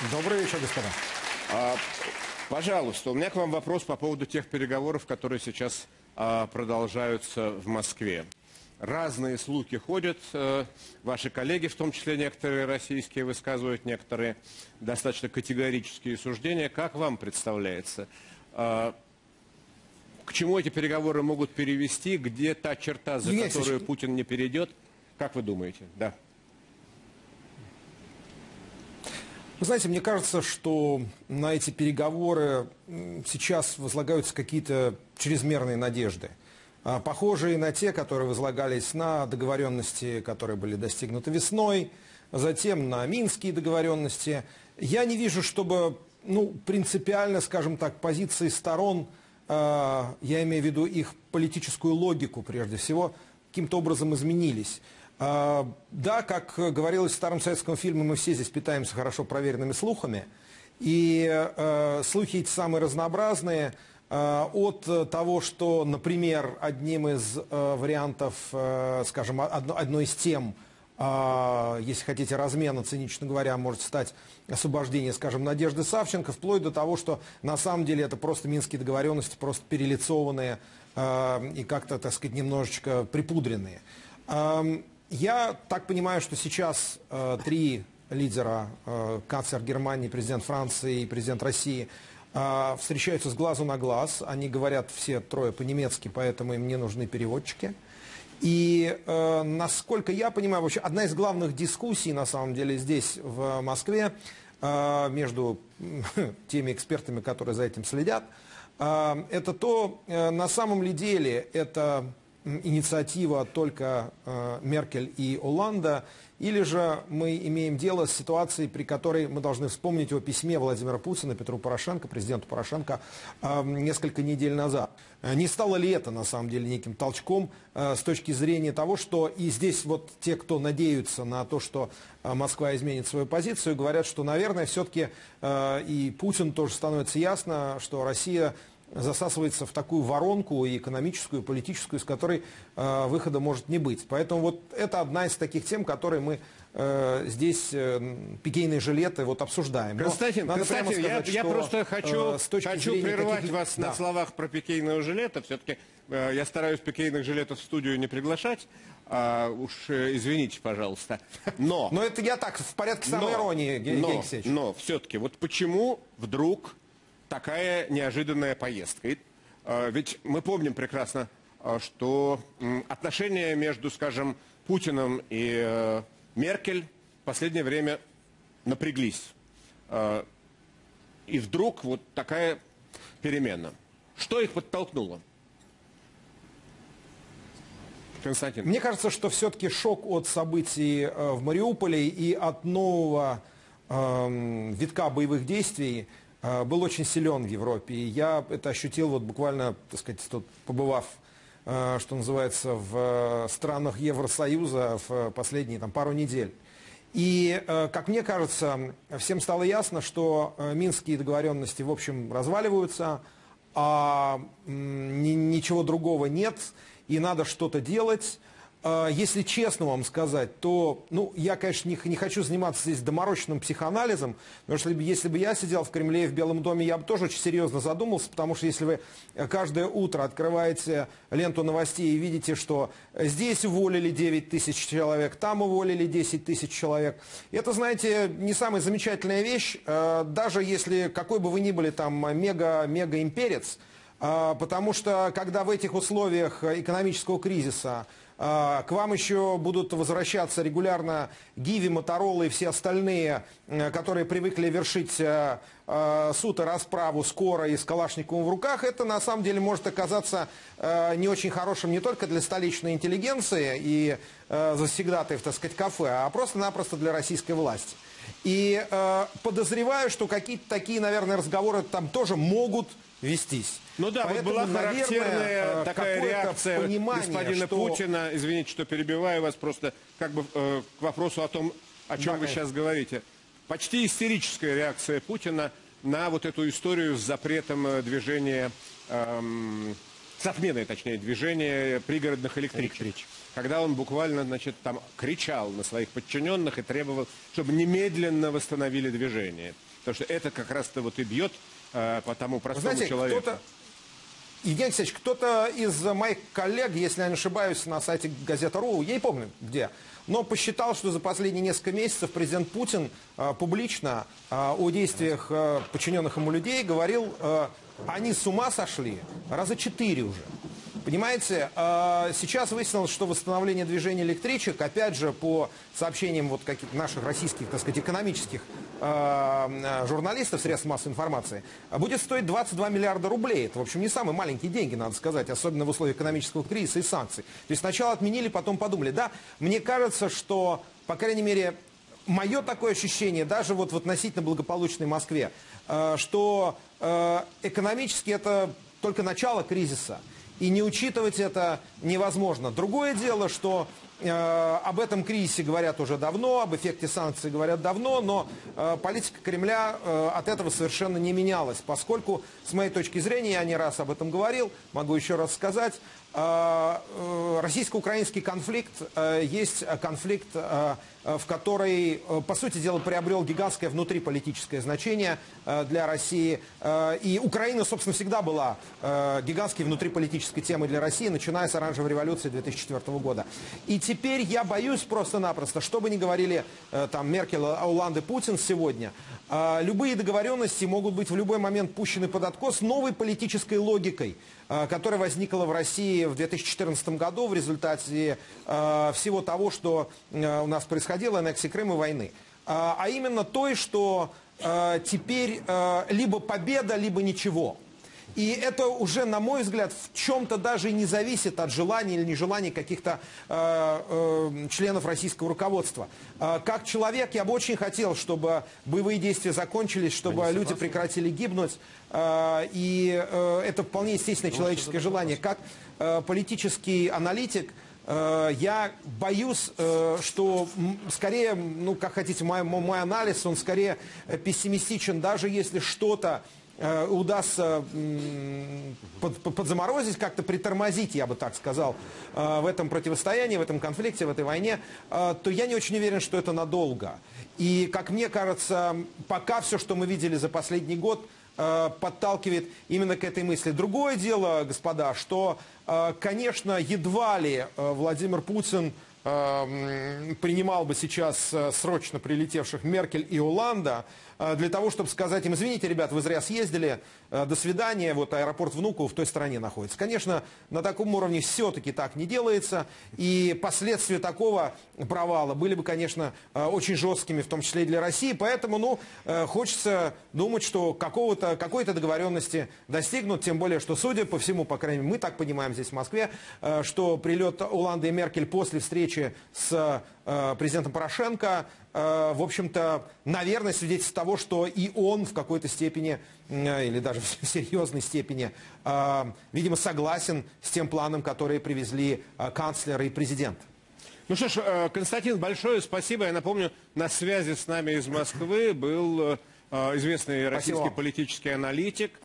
Добрый вечер, господа. Пожалуйста, у меня к вам вопрос по поводу тех переговоров, которые сейчас продолжаются в Москве. Разные слухи ходят, ваши коллеги, в том числе некоторые российские, высказывают некоторые достаточно категорические суждения. Как вам представляется, к чему эти переговоры могут перевести, где та черта, за которую Путин не перейдет? Как вы думаете? Да. Вы знаете, мне кажется, что на эти переговоры сейчас возлагаются какие-то чрезмерные надежды, похожие на те, которые возлагались на договоренности, которые были достигнуты весной, затем на минские договоренности. Я не вижу, чтобы принципиально, скажем так, позиции сторон, я имею в виду их политическую логику прежде всего, каким-то образом изменились. Да, как говорилось в старом советском фильме, мы все здесь питаемся хорошо проверенными слухами. И слухи эти самые разнообразные. От того, что, например, одним из вариантов, скажем, одной из тем, если хотите, размена, цинично говоря, может стать освобождение, скажем, Надежды Савченко, вплоть до того, что на самом деле это просто минские договоренности, просто перелицованные и как-то, так сказать, немножечко припудренные. Я так понимаю, что сейчас три лидера, канцлер Германии, президент Франции и президент России, встречаются с глазу на глаз. Они говорят все трое по-немецки, поэтому им не нужны переводчики. И, насколько я понимаю, вообще одна из главных дискуссий, на самом деле, здесь, в Москве, между теми экспертами, которые за этим следят, это то, на самом ли деле это инициатива только Меркель и Олланда, или же мы имеем дело с ситуацией, при которой мы должны вспомнить о письме Владимира Путина Петру Порошенко, президенту Порошенко, несколько недель назад. Не стало ли это, на самом деле, неким толчком с точки зрения того, что и здесь вот те, кто надеются на то, что Москва изменит свою позицию, говорят, что, наверное, все-таки и Путин тоже становится ясно, что Россия засасывается в такую воронку и экономическую, и политическую, из которой выхода может не быть. Поэтому вот это одна из таких тем, которые мы здесь, пикейные жилеты, вот обсуждаем. Константин, я просто хочу прервать вас на словах про пикейного жилета. Все-таки я стараюсь пикейных жилетов в студию не приглашать. Уж извините, пожалуйста. Но это я так, в порядке самоиронии, Евгений Алексеевич. Но все-таки, вот почему вдруг такая неожиданная поездка? Ведь мы помним прекрасно, что отношения между, скажем, Путиным и Меркель в последнее время напряглись. И вдруг вот такая перемена. Что их подтолкнуло? Константин. Мне кажется, что все-таки шок от событий в Мариуполе и от нового витка боевых действий был очень силен в Европе. И я это ощутил вот буквально, так сказать, тут побывав, что называется, в странах Евросоюза в последние пару недель. И, как мне кажется, всем стало ясно, что минские договоренности, в общем, разваливаются, а ничего другого нет, и надо что-то делать. Если честно вам сказать, то, я, конечно, не хочу заниматься здесь доморощенным психоанализом, потому что если бы я сидел в Кремле и в Белом доме, я бы тоже очень серьезно задумался, потому что если вы каждое утро открываете ленту новостей и видите, что здесь уволили 9 тысяч человек, там уволили 10 тысяч человек, это, знаете, не самая замечательная вещь, даже если какой бы вы ни были там мега-имперец, потому что когда в этих условиях экономического кризиса к вам еще будут возвращаться регулярно Гиви, Моторолы и все остальные, которые привыкли вершить суд и расправу скоро и с Калашниковым в руках, это на самом деле может оказаться не очень хорошим не только для столичной интеллигенции и завсегдатаев, так сказать, кафе, а просто-напросто для российской власти. И подозреваю, что какие-то такие, наверное, разговоры там тоже могут вестись. Ну да, поэтому, вот была характерная такая реакция господина Путина. Извините, что перебиваю вас, просто как бы к вопросу о том, о чем вы сейчас говорите. Почти истерическая реакция Путина на вот эту историю с запретом движения с отменой, точнее, движения пригородных электричек. Когда он буквально, значит, там кричал на своих подчиненных и требовал, чтобы немедленно восстановили движение. Потому что это как раз-то вот и бьет по тому простому человеку. Евгений Алексеевич, кто-то из моих коллег, если я не ошибаюсь, на сайте Газета.ру, я не помню где, но посчитал, что за последние несколько месяцев президент Путин публично о действиях подчиненных ему людей говорил, они с ума сошли раза 4 уже. Понимаете, сейчас выяснилось, что восстановление движения электричек, опять же, по сообщениям вот каких-то наших российских, так сказать, экономических журналистов, средств массовой информации, будет стоить 22 миллиарда рублей. Это, в общем, не самые маленькие деньги, надо сказать, особенно в условиях экономического кризиса и санкций. То есть сначала отменили, потом подумали. Да, мне кажется, что, по крайней мере, мое такое ощущение, даже вот в относительно благополучной Москве, что экономически это только начало кризиса. И не учитывать это невозможно. Другое дело, что об этом кризисе говорят уже давно, об эффекте санкций говорят давно, но политика Кремля от этого совершенно не менялась, поскольку, с моей точки зрения, я не раз об этом говорил, могу еще раз сказать, российско-украинский конфликт есть конфликт, в который, по сути дела, приобрел гигантское внутриполитическое значение для России. И Украина, собственно, всегда была гигантской внутриполитической темой для России, начиная с оранжевой революции 2004 года. И теперь я боюсь просто-напросто, что бы ни говорили там Меркель, Олланд и Путин сегодня, любые договоренности могут быть в любой момент пущены под откос новой политической логикой, которая возникла в России в 2014 году в результате всего того, что у нас происходило, аннексии Крыма и войны. А именно той, что теперь либо победа, либо ничего. И это уже, на мой взгляд, в чем-то даже и не зависит от желания или нежелания каких-то членов российского руководства. Как человек я бы очень хотел, чтобы боевые действия закончились, чтобы люди прекратили гибнуть. И это вполне естественное человеческое желание. Как политический аналитик, я боюсь, что скорее, ну как хотите, мой анализ, он скорее пессимистичен, даже если что-то удастся подзаморозить, как-то притормозить, я бы так сказал, в этом противостоянии, в этом конфликте, в этой войне, то я не очень уверен, что это надолго. И, как мне кажется, пока все, что мы видели за последний год, подталкивает именно к этой мысли. Другое дело, господа, что, конечно, едва ли Владимир Путин принимал бы сейчас срочно прилетевших Меркель и Олланда для того, чтобы сказать им: извините, ребят, вы зря съездили, до свидания, вот аэропорт Внуково в той стране находится. Конечно, на таком уровне все-таки так не делается, и последствия такого провала были бы, конечно, очень жесткими, в том числе и для России, поэтому, ну, хочется думать, что какой-то договоренности достигнут, тем более, что, судя по всему, по крайней мере, мы так понимаем здесь в Москве, что прилет Олланда и Меркель после встречи с президентом Порошенко, в общем-то, наверное, свидетельствует того, что и он в какой-то степени, или даже в серьезной степени, видимо, согласен с тем планом, который привезли канцлер и президент. Ну что ж, Константин, большое спасибо. Я напомню, на связи с нами из Москвы был известный российский политический аналитик.